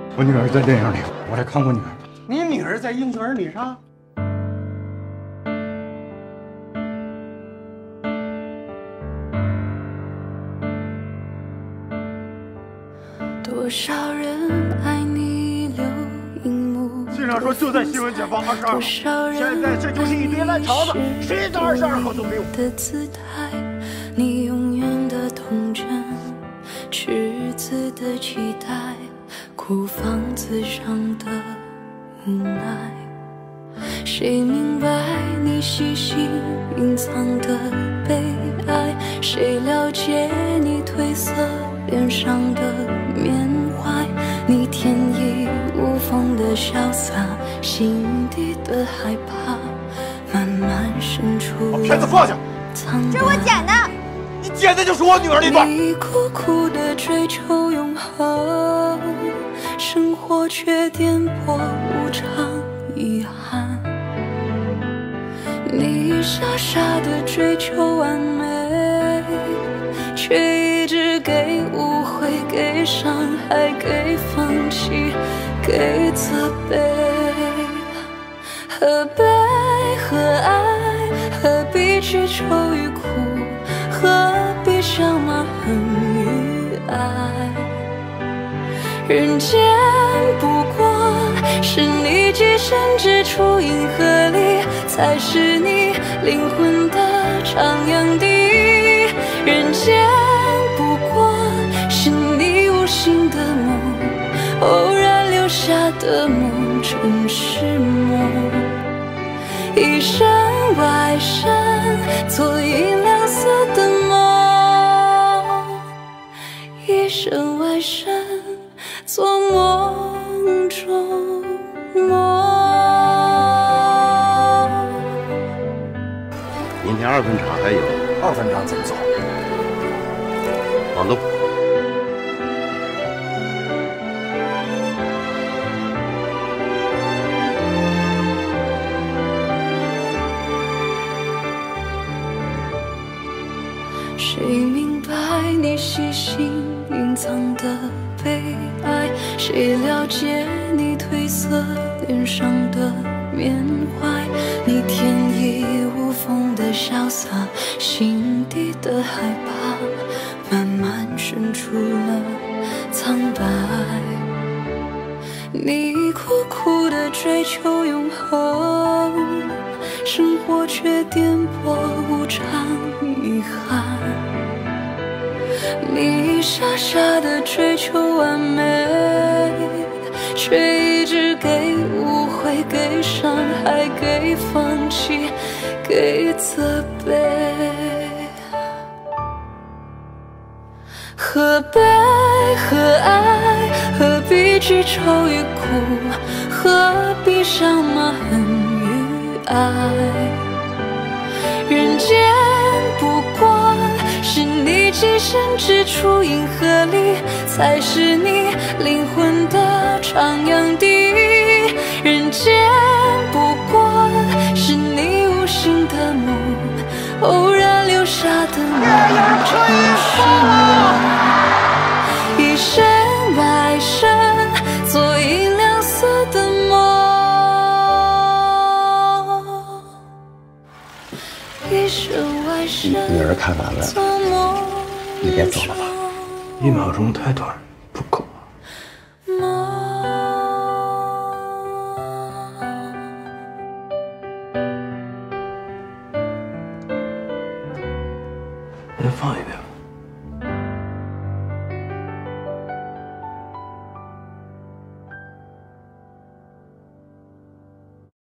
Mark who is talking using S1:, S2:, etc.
S1: 我女儿在电影里，我还看过女儿。
S2: 你女儿在《英雄儿女》上？
S3: 多少人爱你留荧幕，
S2: 信上说就在新闻检方22号，现在这就是一堆烂肠子，谁到22号都没有。
S3: 的姿态，你永远的童真，赤子的期待，哭房子上的无奈。谁明白你细心隐藏的悲哀？谁了解你褪色脸上的缅怀？你天衣无缝的潇洒，心底的害怕，慢慢渗出。
S2: 把片子放下，
S3: 这
S4: 是我剪的。
S2: 你剪的就是我女儿那段。
S3: 你苦苦的追求永恒，生活却颠簸无常遗憾。你傻傻的追求完美，却一直给误会，给伤害，给放弃，给责备。何悲何爱？何必去愁与苦？何必想骂恨与爱？人间不过是你寄身之处，银河里才是你灵魂的徜徉地。人间不过是你无心的梦，偶然留下的梦，真是梦。一生外生，做银亮色的梦，一生外生，做梦中梦。
S5: 明天2分场还有
S2: 2分场怎么走？
S5: 往东。
S3: 谁明白你细心隐藏的悲哀？谁了解你褪色脸上的缅怀？你天衣无缝的潇洒，心底的害怕，慢慢渗出了苍白。你苦苦的追求永恒，生活却颠簸无常遗憾。你傻傻的追求完美，却一直给误会，给伤害，给放弃，给责备。何悲何爱？何必去愁与苦？何必想骂恨与爱？人间不过是你寄身之处，银河里才是你灵魂的徜徉地。人间不过是你无心的梦，偶然留下的梦，真是梦。一生外生，做银亮色的梦，一生外生。
S5: 女儿看完了，你该走了吧
S1: ？1秒钟太短，不够。再放一遍。